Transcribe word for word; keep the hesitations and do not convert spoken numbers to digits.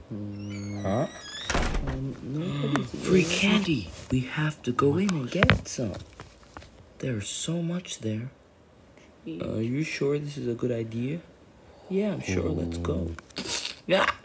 Hmm. Huh? Um, nobody's Free there. candy. We have to go in and get some. There's so much there. Uh, are you sure this is a good idea? Yeah, I'm sure. Let's go. Yeah.